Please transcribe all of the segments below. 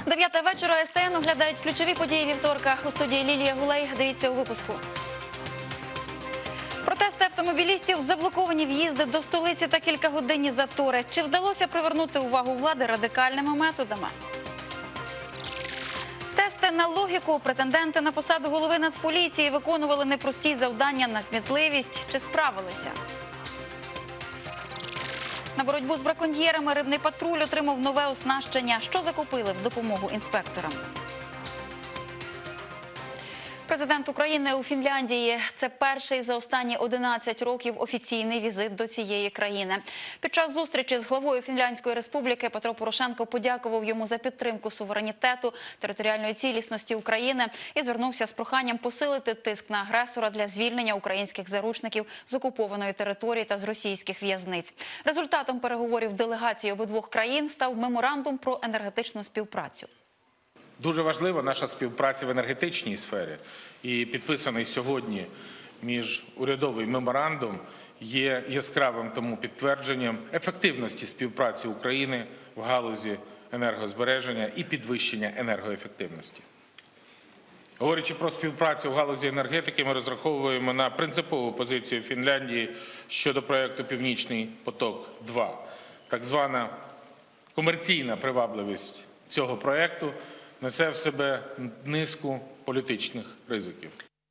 9 вечора. СТН оглядають ключові події вівторка. У студії Лілія Гулей. Дивіться у випуску. Протести автомобілістів, заблоковані в'їзди до столиці та кількагодинні затори. Чи вдалося привернути увагу влади радикальними методами? Тести на логіку. Претенденти на посаду голови Нацполіції виконували непрості завдання на кмітливість. Чи справилися? На боротьбу з браконьєрами рибний патруль отримав нове оснащення. Що закупили в допомогу інспекторам? Президент України у Фінляндії – це перший за останні 11 років офіційний візит до цієї країни. Під час зустрічі з главою Фінляндської республіки Петро Порошенко подякував йому за підтримку суверенітету, територіальної цілісності України і звернувся з проханням посилити тиск на агресора для звільнення українських заручників з окупованої території та з російських в'язниць. Результатом переговорів делегації обидвох країн став меморандум про енергетичну співпрацю. Дуже важлива наша співпраця в енергетичній сфері. І підписаний сьогодні міжурядовий меморандум є яскравим тому підтвердженням ефективності співпраці України в галузі енергозбереження і підвищення енергоефективності. Говорячи про співпрацю в галузі енергетики, ми розраховуємо на принципову позицію Фінляндії щодо проєкту «Північний поток-2». Так звана комерційна привабливість цього проєкту несе в себе низку політичних ризиків.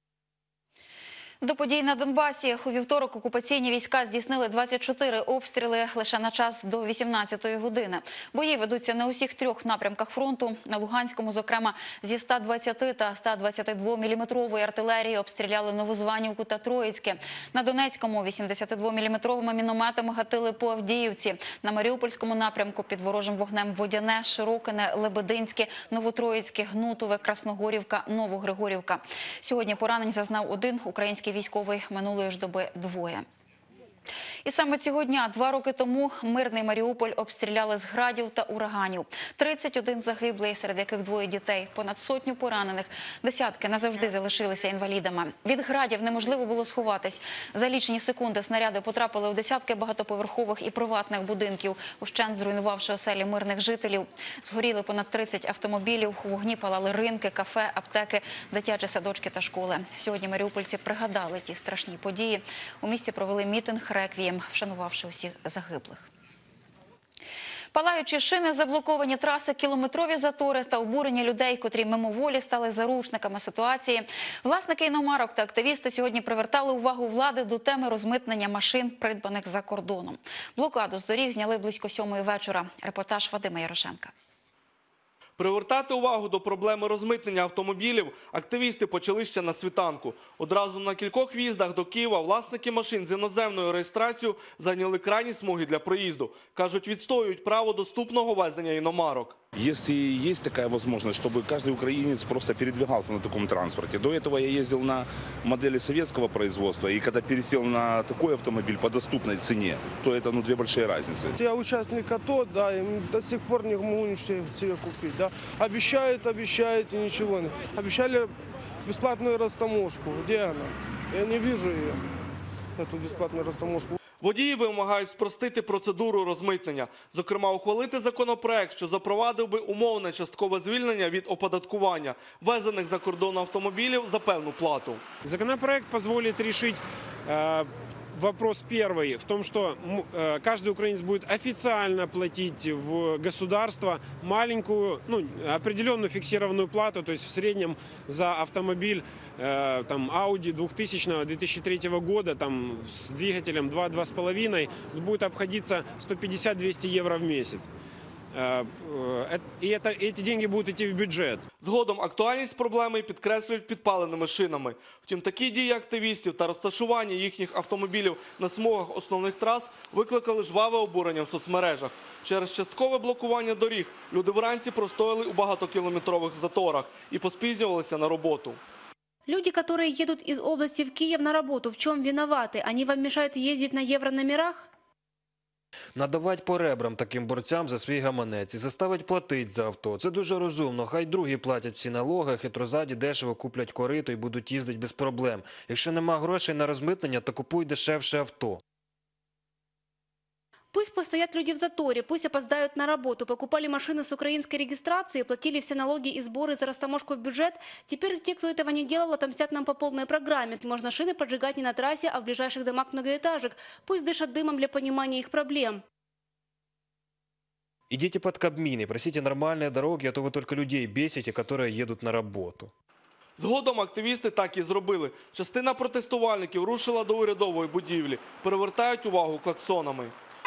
До подій на Донбасі. У вівторок окупаційні війська здійснили 24 обстріли лише на час до 18-ї години. Бої ведуться на усіх трьох напрямках фронту. На Луганському, зокрема, зі 120 та 122-мм артилерії обстріляли Новозванівку та Троїцьке. На Донецькому 82-мм мінометами гатили по Авдіївці. На Маріупольському напрямку під ворожим вогнем Водяне, Широкине, Лебединське, Новотроїцьке, Гнутове, Красногорівка, Новогригорівка. Сьогодні поранень зазнав один український військовий, минулої ж доби двоє. І саме цього дня, 2 роки тому, мирний Маріуполь обстріляли з градів та ураганів. 31 загиблий, серед яких 2 дітей, понад сотню поранених. Десятки назавжди залишилися інвалідами. Від градів неможливо було сховатись. За лічені секунди снаряди потрапили у десятки багатоповерхових і приватних будинків, ущент зруйнувавши оселі мирних жителів. Згоріли понад 30 автомобілів, у вогні палали ринки, кафе, аптеки, дитячі садочки та школи. Сьогодні маріупольці пригадали ті страшні події. У місті провели мітинг реквієм, вшанувавши усіх загиблих. Палаючі шини, заблоковані траси, кілометрові затори та обурення людей, котрі мимоволі стали заручниками ситуації. Власники іномарок та активісти сьогодні привертали увагу влади до теми розмитнення машин, придбаних за кордоном. Блокаду з доріг зняли близько 7-ї вечора. Репортаж Вадима Ярошенка. Привертати увагу до проблеми розмитнення автомобілів активісти почали ще на світанку. Одразу на кількох в'їздах до Києва власники машин з іноземною реєстрацією зайняли крайні смуги для проїзду. Кажуть, відстоюють право доступного везення іномарок. Если есть такая возможность, чтобы каждый украинец просто передвигался на таком транспорте. До этого я ездил на модели советского производства, и когда пересел на такой автомобиль по доступной цене, то это 2 большие разницы. Я участник АТО, да, и до сих пор не могу ничего себе купить. Да. Обещают, и ничего не. Обещали бесплатную растаможку. Где она? Я не вижу ее, эту бесплатную растаможку. Водії вимагають спростити процедуру розмитнення. Зокрема, ухвалити законопроект, що запровадив би умовне часткове звільнення від оподаткування ввезених за кордон автомобілів за певну плату. Законопроект позволит решить вопрос первый в том, что каждый украинец будет официально платить в государство маленькую, определенную фиксированную плату, то есть в среднем за автомобиль Audi 2000-2003 года с двигателем 2-2,5 будет обходиться 150-200 евро в месяц. І ці гроші будуть йти в бюджет. Згодом актуальність проблеми підкреслюють підпаленими шинами. Втім, такі дії активістів та розташування їхніх автомобілів на смугах основних трас викликали жваве обурення в соцмережах. Через часткове блокування доріг люди вранці простояли у багатокілометрових заторах і поспізнювалися на роботу. Люди, которые едут из области в Киев на работу, в чем виноваты? Они вам мешают ездить на еврономерах? Надавати по ребрам таким борцям за свій гаманець і заставить платити за авто. Це дуже розумно. Хай другі платять всі налоги, хитрозаді дешево куплять корито і будуть їздити без проблем. Якщо нема грошей на розмитнення, то купуй дешевше авто. Пусть постоят люди в заторе, пусть опоздают на работу, покупали машины с украинской регистрацией, платили все налоги и сборы за растаможку в бюджет. Теперь те, кто этого не делал, отомстят нам по полной программе. Можно шины поджигать не на трассе, а в ближайших домах многоэтажек. Пусть дышат дымом для понимания их проблем. Идите под Кабмин и просите нормальные дороги, а то вы только людей бесите, которые едут на работу. Згодом активісти так і зробили. Частина протестувальників рушила до урядової будівлі, перевертають увагу клаксонами.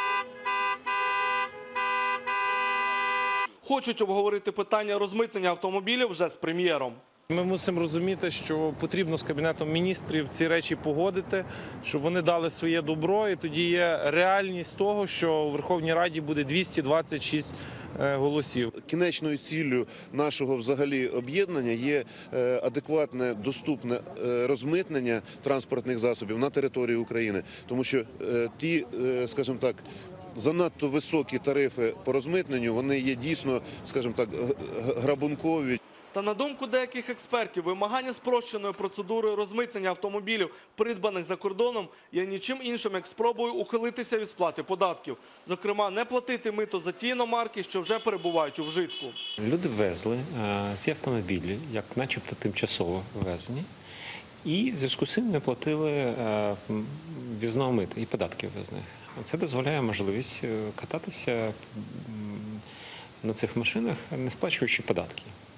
Хочуть обговорити питання розмитнення автомобілів вже з прем'єром. Ми мусимо розуміти, що потрібно з Кабінетом міністрів ці речі погодити, щоб вони дали своє добро, і тоді є реальність того, що у Верховній Раді буде 226 голосів. Кінечною ціллю нашого взагалі об'єднання є адекватне, доступне розмитнення транспортних засобів на території України, тому що ті, скажімо так, занадто високі тарифи по розмитненню, вони є дійсно, скажімо так, грабункові. Та на думку деяких експертів, вимагання спрощеної процедури розмитнення автомобілів, придбаних за кордоном, є нічим іншим, як спробою ухилитися від сплати податків. Зокрема, не платити мито за ті іномарки, що вже перебувають у вжитку. Люди везли ці автомобілі, як начебто тимчасово ввезені, і в зв'язку з цим не платили ввізного мита і податків ввізних. Це дозволяє можливість кататися на цих машинах, не сплачуючи податки.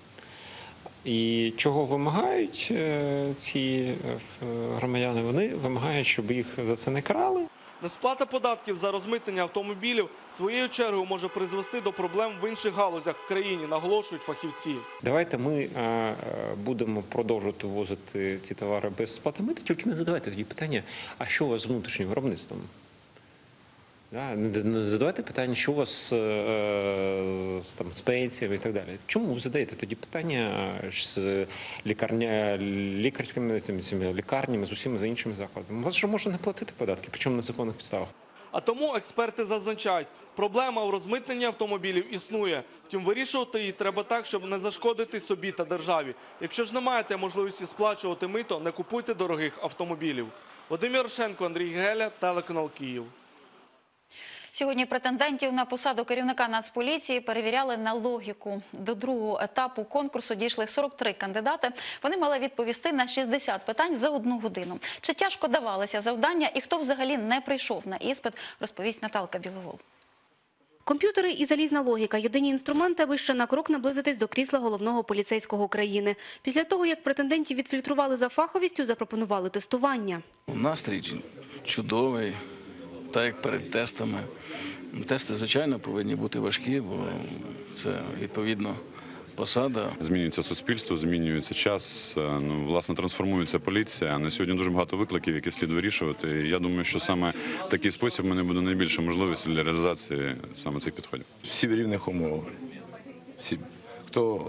І чого вимагають ці громадяни? Вони вимагають, щоб їх за це не карали. Несплата податків за розмитнення автомобілів своєю чергою може призвести до проблем в інших галузях в країні, наголошують фахівці. Давайте ми будемо продовжувати ввозити ці товари без сплати мита, тільки не задавайте тоді питання, а що у вас з внутрішнім виробництвом? Не задавайте питання, що у вас з пенсіями і так далі. Чому ви задаєте тоді питання з лікарськими лікарнями, з усіма іншими закладами? У вас же можна не платити податки, причому на законних підставах. А тому експерти зазначають, проблема в розмитненні автомобілів існує. Втім, вирішувати її треба так, щоб не зашкодити собі та державі. Якщо ж не маєте можливості сплачувати мито, не купуйте дорогих автомобілів. Вадим Ярошенко, Андрій Геля, телеканал Київ. Сьогодні претендентів на посаду керівника Нацполіції перевіряли на логіку. До другого етапу конкурсу дійшли 43 кандидати. Вони мали відповісти на 60 питань за 1 годину. Чи тяжко давалися завдання і хто взагалі не прийшов на іспит, розповість Наталка Біловол. Комп'ютери і залізна логіка – єдині інструменти, аби ще на крок наблизитись до крісла головного поліцейського країни. Після того, як претендентів відфільтрували за фаховістю, запропонували тестування. Настрій чудовий, так як перед тестами. Тести, звичайно, повинні бути важкі, бо це, відповідно, посада. Змінюється суспільство, змінюється час, власне, трансформується поліція. На сьогодні дуже багато викликів, які слід вирішувати. І я думаю, що саме в такий спосіб в мене буде найбільша можливість для реалізації саме цих підходів. Всі в рівних умовах. Всі, хто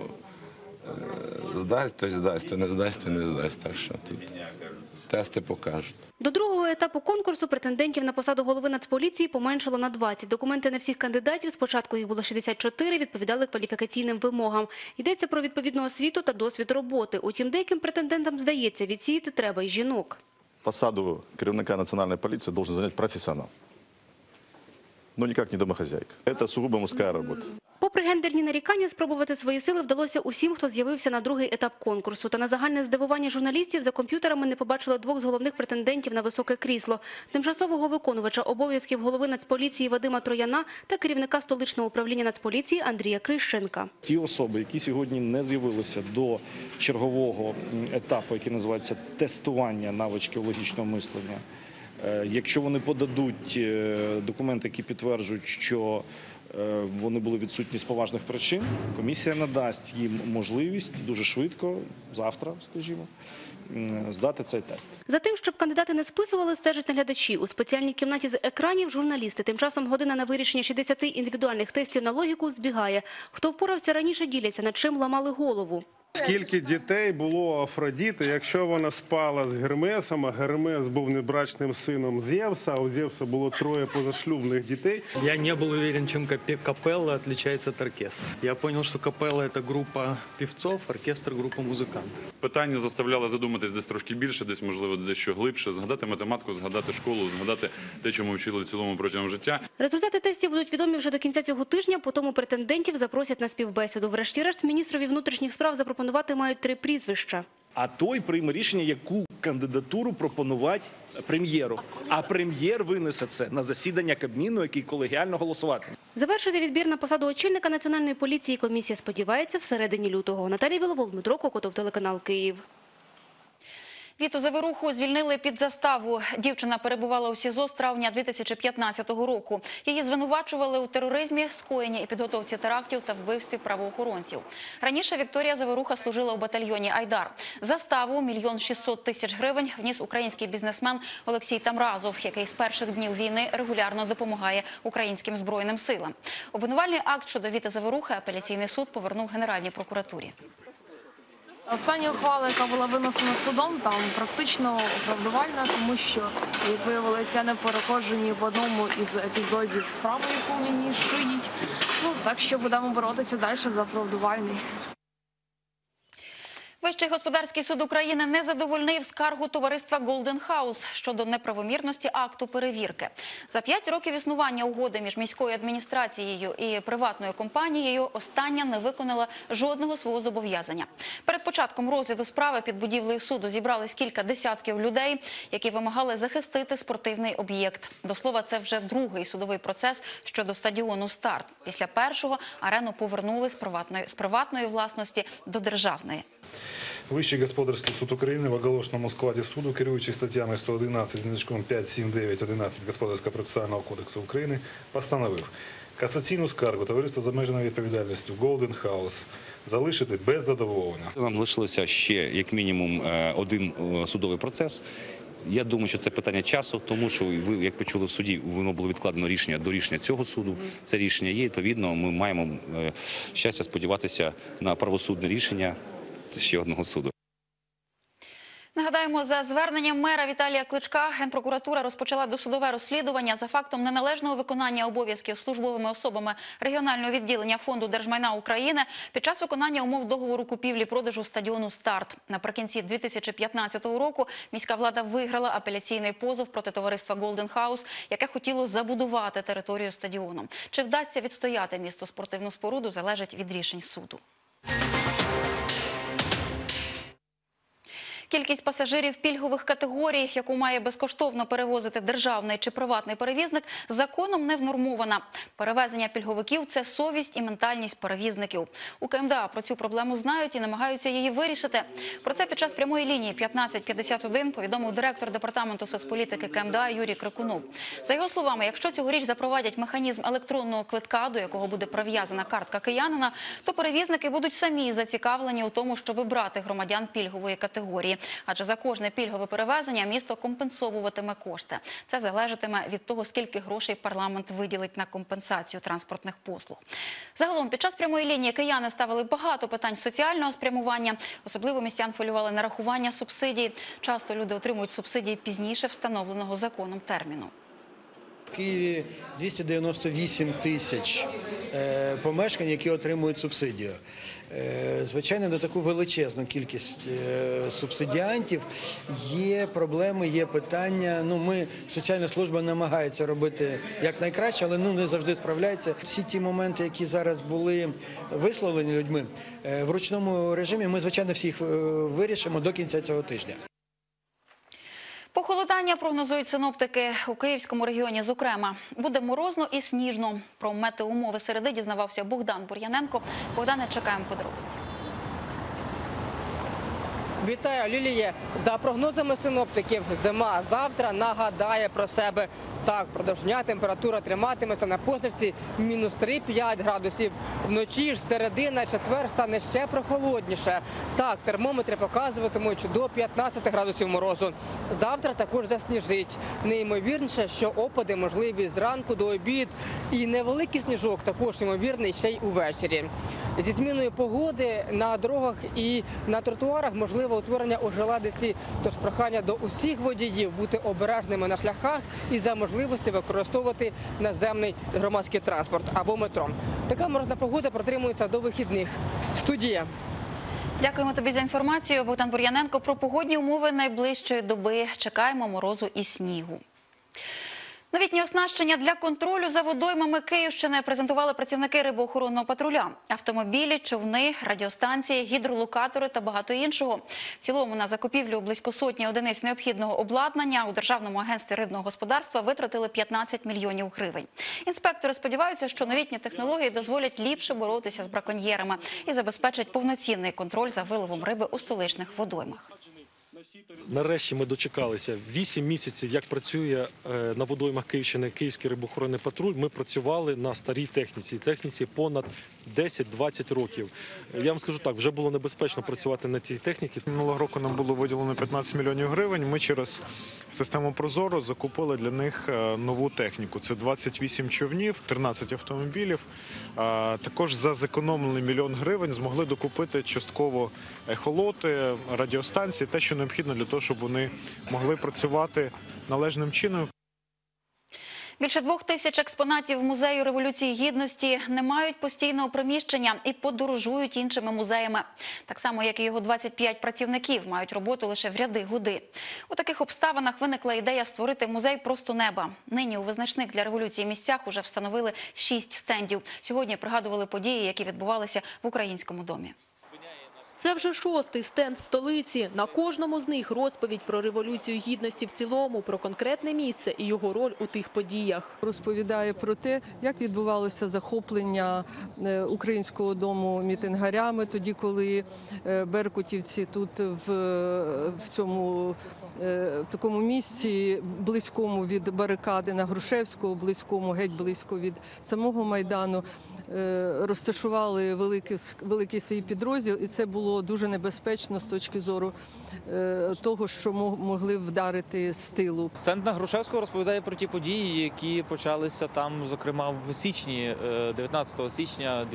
здасть, той здасть, хто не здасть, той не здасть. Так що тут тести покажуть. До другого етапу конкурсу претендентів на посаду голови Нацполіції поменшало на 20. Документи на всіх кандидатів, спочатку їх було 64, відповідали кваліфікаційним вимогам. Йдеться про відповідну освіту та досвід роботи. Утім, деяким претендентам здається, відсіяти треба й жінок. Посаду керівника Національної поліції має зайняти професіонал. Ну, ніяк не домохозяйка. Це сугубо мужська робота. Попри гендерні нарікання, спробувати свої сили вдалося усім, хто з'явився на другий етап конкурсу. Та на загальне здивування журналістів за комп'ютерами не побачили двох з головних претендентів на високе крісло – тимчасового виконувача обов'язків голови Нацполіції Вадима Трояна та керівника столичного управління Нацполіції Андрія Крищенка. Ті особи, які сьогодні не з'явилися до чергового етапу, який називається тестування навички логічного мислення, якщо вони подадуть документи, які підтверджують, що вони були відсутні з поважних причин, комісія надасть їм можливість дуже швидко, завтра, скажімо, здати цей тест. За тим, щоб кандидати не списували, стежать наглядачі. У спеціальній кімнаті з екранів журналісти. Тим часом година на вирішення 60 індивідуальних тестів на логіку збігає. Хто впорався раніше, діляться, над чим ламали голову. Скільки дітей було у Афродіти, якщо вона спала з Гермесом, а Гермес був небрачним сином Зевса, а у Зевса було 3 позашлюбних дітей. Я не был уверен, чем капелла отличается от оркестра. Я понял, что капелла – это группа певцов, оркестр – группа музыкантов. Питання заставляли задуматись десь трошки більше, десь, можливо, дещо глибше, згадати математику, згадати школу, згадати те, чому вчили в цілому протягом життя. Результати тестів будуть відомі вже до кінця цього тижня, потім претендентів запросять на співбесіду. Врешті-решт, міністрові внутрішніх справ запропонувати мають 3 прізвища. А той прийме рішення, яку кандидатуру пропонувати прем'єру. А прем'єр винесе це на засідання Кабміну, який колегіально голосуватиме. Завершити відбір на посаду очільника Національної поліції комісія сподівається всередині лютого. Наталія Біловол, Дмитро Кокотов, телеканал «Київ». Віту Заверуху звільнили під заставу. Дівчина перебувала у СІЗО з травня 2015 року. Її звинувачували у тероризмі, скоєнні і підготовці терактів та вбивстві правоохоронців. Раніше Вікторія Заверуха служила у батальйоні «Айдар». Заставу – 1 600 000 гривень вніс український бізнесмен Олексій Тамразов, який з перших днів війни регулярно допомагає українським Збройним силам. Обвинувальний акт щодо Віти Заверухи апеляційний суд повернув Генеральній прокуратурі. Остання ухвала, яка була винесена судом, там практично оправдувальна, тому що, як виявилося, я не переходжу ні в одному із епізодів справи, яку мені шиють. Так що будемо боротися далі за оправдувальний. Вищий господарський суд України не задовольнив скаргу товариства Golden House щодо неправомірності акту перевірки. За 5 років існування угоди між міською адміністрацією і приватною компанією остання не виконала жодного свого зобов'язання. Перед початком розгляду справи під будівлею суду зібрались кілька десятків людей, які вимагали захистити спортивний об'єкт. До слова, це вже другий судовий процес щодо стадіону «Старт». Після першого арену повернули з приватної власності до державної. Вищий господарський суд України в оголошеному складі суду, керуючи статтями 111 значком 5, 7, 9, 11 Господарського процесуального кодексу України, постановив касаційну скаргу товариства з обмеженою відповідальністю Golden House залишити без задоволення. Нам лишилося ще як мінімум 1 судовий процес. Я думаю, що це питання часу, тому що ви, як почули в суді, воно було відкладено рішення до рішення цього суду. Це рішення є, відповідно, ми маємо щастя сподіватися на правосудне рішення ще одного суду. Нагадаємо, за зверненням мера Віталія Кличка Генпрокуратура розпочала досудове розслідування за фактом неналежного виконання обов'язків службовими особами регіонального відділення Фонду держмайна України під час виконання умов договору купівлі-продажу стадіону «Старт». Наприкінці 2015 року міська влада виграла апеляційний позов проти товариства Golden House, яке хотіло забудувати територію стадіону. Чи вдасться відстояти місту спортивну споруду, залежить від рішень суду. Кількість пасажирів пільгових категорій, яку має безкоштовно перевозити державний чи приватний перевізник, законом не внормована. Перевезення пільговиків – це совість і ментальність перевізників. У КМДА про цю проблему знають і намагаються її вирішити. Про це під час прямої лінії 1551 повідомив директор департаменту соцполітики КМДА Юрій Крикунов. За його словами, якщо цьогоріч запровадять механізм електронного квитка, до якого буде прив'язана картка киянина, то перевізники будуть самі зацікавлені у тому, щоб брати громадян пільгової категорії. Адже за кожне пільгове перевезення місто компенсовуватиме кошти. Це залежатиме від того, скільки грошей парламент виділить на компенсацію транспортних послуг. Загалом, під час прямої лінії кияни ставили багато питань соціального спрямування. Особливо містян хвилювали нарахування субсидій. Часто люди отримують субсидії пізніше встановленого законом терміну. В Києві 298 тисяч помешкань, які отримують субсидію. Звичайно, на таку величезну кількість субсидіантів є проблеми, є питання. Соціальна служба намагається робити якнайкраще, але не завжди справляється. Всі ті моменти, які зараз були висловлені людьми, в ручному режимі ми, звичайно, всіх вирішимо до кінця цього тижня. Похолодання прогнозують синоптики у Київському регіоні, зокрема. Буде морозно і сніжно. Про метеоумови середи дізнавався Богдан Бур'яненко. Богдане, чекаємо подробиці. Вітаю, Ліліє. За прогнозами синоптиків, зима завтра нагадає про себе. Так, продовж дня температура триматиметься на позначці мінус 3-5 градусів. Вночі ж середина, четвер стане ще прохолодніше. Так, термометри показуватимуть до 15 градусів морозу. Завтра також засніжить. Неймовірніше, що опади можливі зранку до обід. І невеликий сніжок також ймовірний ще й увечері. Зі зміною погоди на дорогах і на тротуарах можливо утворення ожеледиці. Тож прохання до усіх водіїв бути обережними на шляхах і за можливості використовувати наземний громадський транспорт або метро. Така морозна погода протримується до вихідних. Студія. Дякуємо тобі за інформацію. Богдан Бур'яненко про погодні умови найближчої доби. Чекаємо морозу і снігу. Новітнє оснащення для контролю за водоймами Київщини презентували працівники рибоохоронного патруля. Автомобілі, човни, радіостанції, гідролокатори та багато іншого. В цілому на закупівлю близько сотні одиниць необхідного обладнання у Державному агентстві рибного господарства витратили 15 мільйонів гривень. Інспектори сподіваються, що новітні технології дозволять ліпше боротися з браконьєрами і забезпечать повноцінний контроль за виловом риби у столичних водоймах. Нарешті ми дочекалися. 8 місяців, як працює на водоймах Київщини Київський рибоохоронний патруль, ми працювали на старій техніці. Техніці понад 10-20 років. Я вам скажу так, вже було небезпечно працювати на цій техніці. Минулого року нам було виділено 15 мільйонів гривень. Ми через систему «Прозоро» закупили для них нову техніку. Це 28 човнів, 13 автомобілів. Також за зекономлений 1 мільйон гривень змогли докупити частково ехолоти, радіостанції, те, що необхідно для того, щоб вони могли працювати належним чином. Більше 2000 експонатів Музею Революції Гідності не мають постійного приміщення і подорожують іншими музеями. Так само, як і його 25 працівників, мають роботу лише в ряди годи. У таких обставинах виникла ідея створити музей просто неба. Нині у визначних для революції місцях уже встановили 6 стендів. Сьогодні пригадували події, які відбувалися в Українському домі. Це вже 6-й стенд столиці. На кожному з них розповідь про Революцію Гідності в цілому, про конкретне місце і його роль у тих подіях. Розповідає про те, як відбувалося захоплення Українського дому мітингарями, тоді, коли беркутівці тут в цьому такому місці, близькому від барикади на Грушевського, близькому, геть близько від самого Майдану, розташували великий свій підрозділ, і це було дуже небезпечно з точки зору того, що могли вдарити з тилу. Стенд на Грушевського розповідає про ті події, які почалися там, зокрема, в січні, 19 січня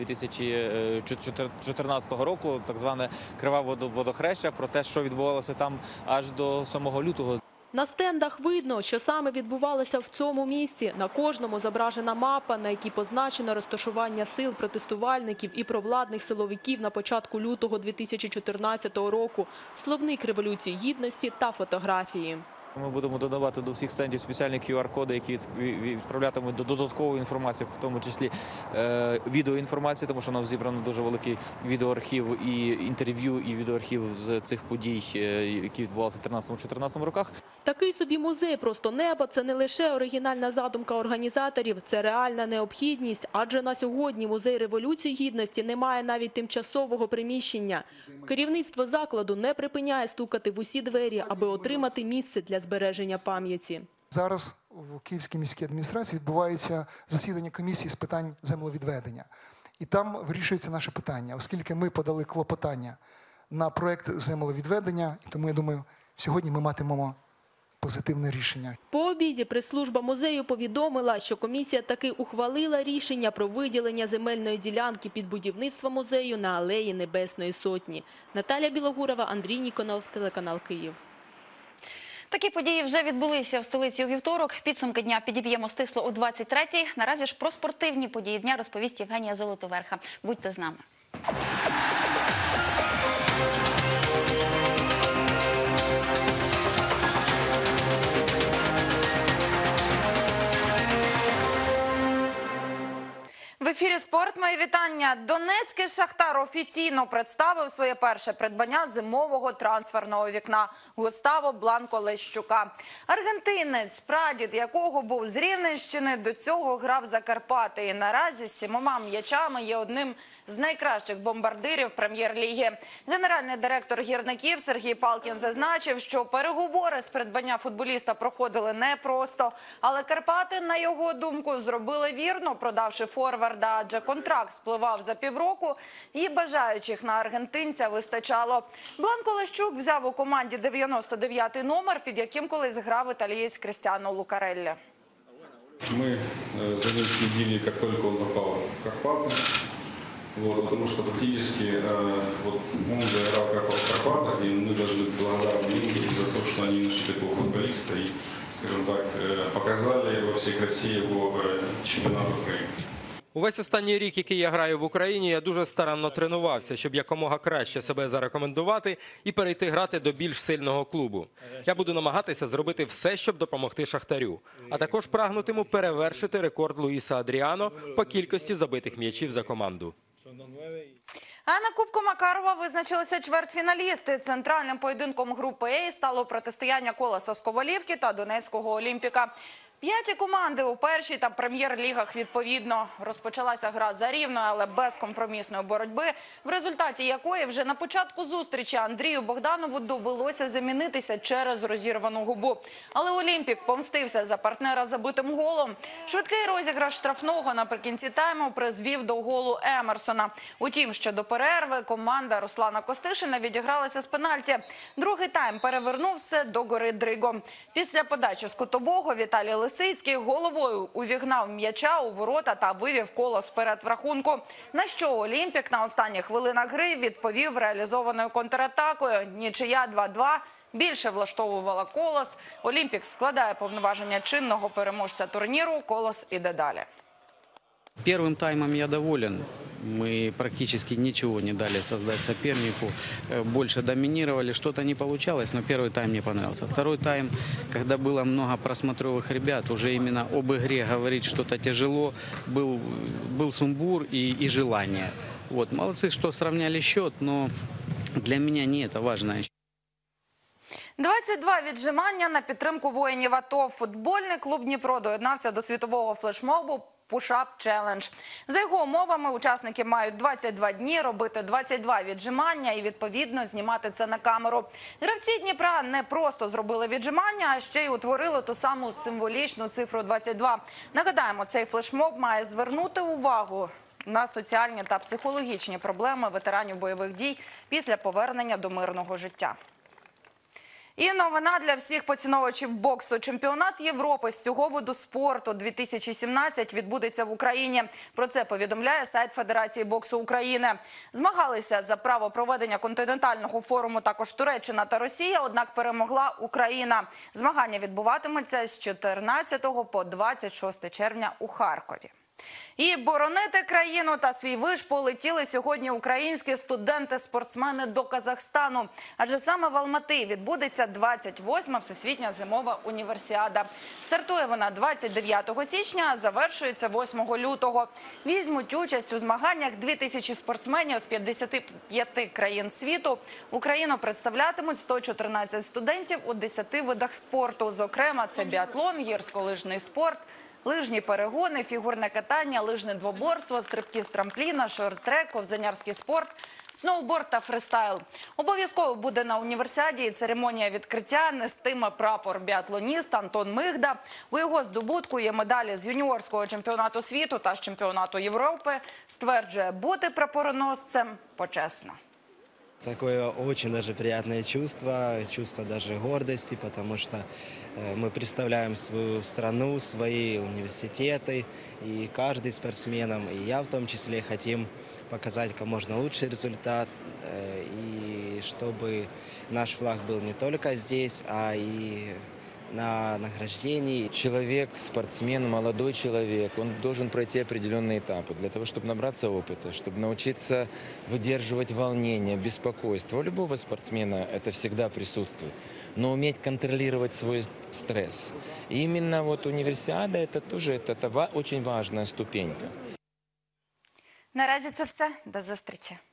2014 року, так зване Криваве водохреща, про те, що відбувалося там аж до самого лютого. На стендах видно, що саме відбувалося в цьому місці. На кожному зображена мапа, на якій позначено розташування сил протестувальників і провладних силовиків на початку лютого 2014 року, словник Революції Гідності та фотографії. Ми будемо додавати до всіх стендів спеціальні QR-коди, які відправлятимуть додаткову інформацію, в тому числі відеоінформацію, тому що у нас зібрано дуже великий відеоархів і інтерв'ю, і відеоархів з цих подій, які відбувалися в 2013-2014 роках. Такий собі музей «Просто неба» – це не лише оригінальна задумка організаторів, це реальна необхідність, адже на сьогодні Музей Революції Гідності не має навіть тимчасового приміщення. Керівництво закладу не припиняє стукати в усі двері, аби отримати місце для збереження пам'яті. Зараз в Київській міській адміністрації відбувається засідання комісії з питань землевідведення. І там вирішується наше питання, оскільки ми подали клопотання на проєкт землевідведення, і тому, я думаю, сьогодні ми матимемо позитивне рішення. По обіді прес-служба музею повідомила, що комісія таки ухвалила рішення про виділення земельної ділянки під будівництво музею на алеї Небесної Сотні. Наталя Білогурова, Андрій Ніконов, телеканал Київ. Такі події вже відбулися в столиці у вівторок. Підсумки дня підіб'ємо стисло о 23-й. Наразі ж про спортивні події дня розповість Євгенія Золотоверха. Будьте з нами. В ефірі «Спорт». Мої вітання. Донецький «Шахтар» офіційно представив своє перше придбання зимового трансферного вікна – Густаво Бланко Лещука. Аргентинець, прадід якого був з Рівненщини, до цього грав за Карпати. І наразі з 7 м'ячами є одним з найкращих бомбардирів прем'єр-ліги. Генеральний директор «Гірників» Сергій Палкін зазначив, що переговори з придбання футболіста проходили непросто. Але Карпати, на його думку, зробили вірно, продавши форварда, адже контракт спливав за півроку і бажаючих на аргентинця вистачало. Бланко Лещук взяв у команді 99-й номер, під яким колись грав італієць Крістіано Лукареллі. Мы за ним следили, как только он попал в Карпаты, потому что фактически он заиграл в Карпатах, и мы должны быть благодарны им за то, что они нашли такого футболиста и, скажем так, показали во всей красе его чемпионат Украины. Увесь останній рік, який я граю в Україні, я дуже старанно тренувався, щоб якомога краще себе зарекомендувати і перейти грати до більш сильного клубу. Я буду намагатися зробити все, щоб допомогти Шахтарю. А також прагнутиму перевершити рекорд Луїса Адріано по кількості забитих м'ячів за команду. А на Кубку Макарова визначилися чвертьфіналісти. Центральним поєдинком групи «А» стало протистояння Колоса з Ковалівки та Донецького Олімпіка. 5 команди у першій та прем'єр-лігах відповідно. Розпочалася гра за рівною, але без компромісної боротьби, в результаті якої вже на початку зустрічі Андрію Богданову довелося замінитися через розірвану губу. Але Олімпік помстився за партнера забитим голом. Швидкий розіграш штрафного наприкінці тайму призвів до голу Емерсона. Утім, ще до перерви команда Руслана Костишина відігралася з пенальті. Другий тайм перевернув все до гори дригом. Після подачі з кутового Віталій Лисицький головою увігнав м'яча у ворота та вивів Колос вперед в рахунку. На що Олімпік на останніх хвилинах гри відповів реалізованою контратакою. Нічия 2-2 більше влаштовувала Колос. Олімпік складає повноваження чинного переможця турніру. Колос іде далі. Первым таймом я доволен. Мы практически ничего не дали создать сопернику. Больше доминировали, что-то не получалось, но первый тайм мне понравился. Второй тайм, когда было много просмотровых ребят, уже именно об игре говорить что-то тяжело, был сумбур и желание. Молодцы, что сравняли счет, но для меня не это важно. 22 віджимання на підтримку воїнів АТО. Футбольний клуб «Дніпро» доєднався до світового флешмобу «Push-Up Challenge». За його умовами, учасники мають 22 дні робити 22 віджимання і, відповідно, знімати це на камеру. Гравці Дніпра не просто зробили віджимання, а ще й утворили ту саму символічну цифру 22. Нагадаємо, цей флешмоб має звернути увагу на соціальні та психологічні проблеми ветеранів бойових дій після повернення до мирного життя. І новина для всіх поціновувачів боксу. Чемпіонат Європи з цього виду спорту 2017 відбудеться в Україні. Про це повідомляє сайт Федерації боксу України. Змагалися за право проведення континентального форуму також Туреччина та Росія, однак перемогла Україна. Змагання відбуватимуться з 14 по 26 червня у Харкові. І боронити країну та свій виш полетіли сьогодні українські студенти-спортсмени до Казахстану. Адже саме в Алмати відбудеться 28-ма Всесвітня зимова універсіада. Стартує вона 29 січня, а завершується 8 лютого. Візьмуть участь у змаганнях 2000 спортсменів з 55 країн світу. Україну представлятимуть 114 студентів у 10 видах спорту. Зокрема, це біатлон, гірськолижний спорт, лижні перегони, фігурне катання, лижне двоборство, стрибки з трампліна, шорт-трек, ковзанярський спорт, сноуборд та фристайл. Обов'язково буде на універсіаді і церемонія відкриття. Нестиме прапор біатлоніст Антон Мигда. У його здобутку є медалі з юніорського чемпіонату світу та з чемпіонату Європи. Стверджує, бути прапороносцем почесно. Такое очень даже приятное чувство, чувство даже гордости, потому что мы представляем свою страну, свои университеты, и каждый спортсменом, и я в том числе, хотим показать как можно лучший результат, и чтобы наш флаг был не только здесь, а и на награждении. Человек, спортсмен, молодой человек, он должен пройти определенные этапы для того, чтобы набраться опыта, чтобы научиться выдерживать волнение, беспокойство. У любого спортсмена это всегда присутствует. Но уметь контролировать свой стресс. И именно универсиада это тоже очень важная ступенька. Наразі це все. До зустрічі.